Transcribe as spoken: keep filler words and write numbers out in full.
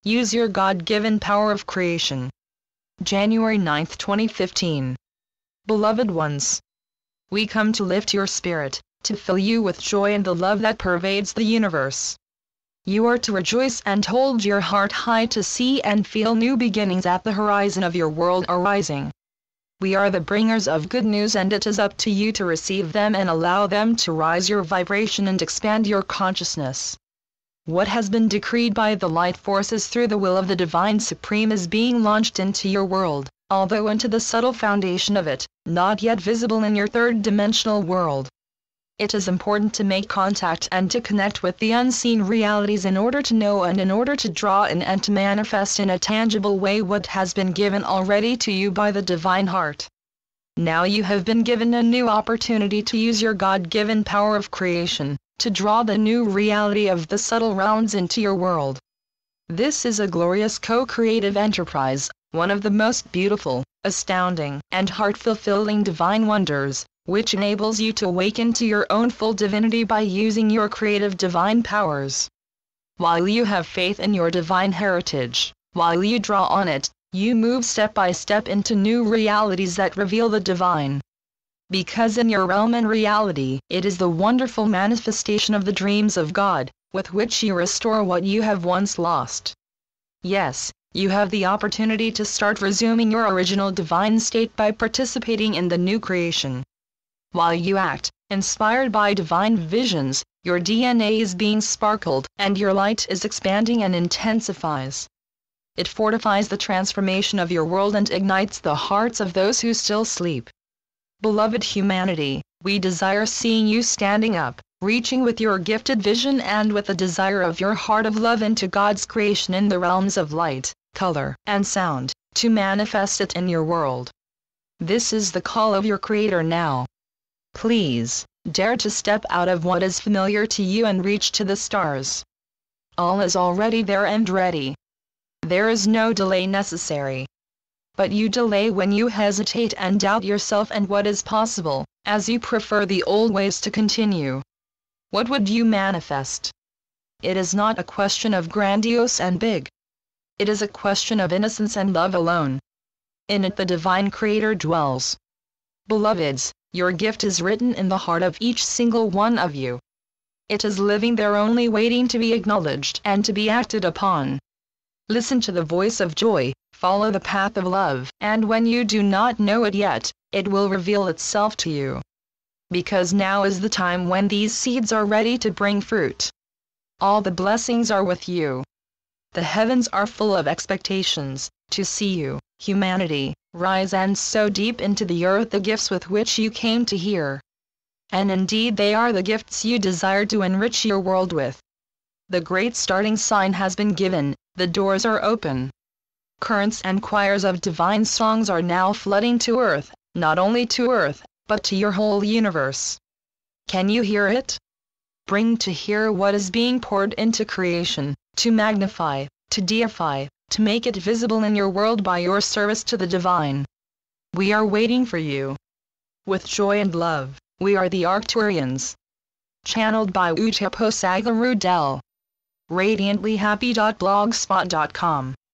Use your God-given power of creation. January ninth, twenty fifteen. Beloved ones, we come to lift your spirit, to fill you with joy and the love that pervades the universe. You are to rejoice and hold your heart high to see and feel new beginnings at the horizon of your world arising. We are the bringers of good news, and it is up to you to receive them and allow them to rise your vibration and expand your consciousness. What has been decreed by the light forces through the will of the Divine Supreme is being launched into your world, although into the subtle foundation of it, not yet visible in your third-dimensional world. It is important to make contact and to connect with the unseen realities in order to know and in order to draw in and to manifest in a tangible way what has been given already to you by the Divine Heart. Now you have been given a new opportunity to use your God-given power of creation, to draw the new reality of the subtle realms into your world. This is a glorious co-creative enterprise, one of the most beautiful, astounding, and heart-fulfilling divine wonders, which enables you to awaken to your own full divinity by using your creative divine powers. While you have faith in your divine heritage, while you draw on it, you move step by step into new realities that reveal the divine. Because in your realm and reality, it is the wonderful manifestation of the dreams of God, with which you restore what you have once lost. Yes, you have the opportunity to start resuming your original divine state by participating in the new creation. While you act, inspired by divine visions, your D N A is being sparkled, and your light is expanding and intensifies. It fortifies the transformation of your world and ignites the hearts of those who still sleep. Beloved humanity, we desire seeing you standing up, reaching with your gifted vision and with the desire of your heart of love into God's creation in the realms of light, color, and sound, to manifest it in your world. This is the call of your Creator now. Please, dare to step out of what is familiar to you and reach to the stars. All is already there and ready. There is no delay necessary. But you delay when you hesitate and doubt yourself and what is possible, as you prefer the old ways to continue. What would you manifest? It is not a question of grandiose and big. It is a question of innocence and love alone. In it the Divine Creator dwells. Beloveds, your gift is written in the heart of each single one of you. It is living there only waiting to be acknowledged and to be acted upon. Listen to the voice of joy, follow the path of love, and when you do not know it yet, it will reveal itself to you. Because now is the time when these seeds are ready to bring fruit. All the blessings are with you. The heavens are full of expectations, to see you, humanity, rise and sow deep into the earth the gifts with which you came to hear. And indeed they are the gifts you desire to enrich your world with. The great starting sign has been given, the doors are open. Currents and choirs of divine songs are now flooding to earth, not only to earth, but to your whole universe. Can you hear it? Bring to hear what is being poured into creation, to magnify, to deify, to make it visible in your world by your service to the divine. We are waiting for you. With joy and love, we are the Arcturians. Channeled by posegga-rudel. radiantly happy dot blogspot dot com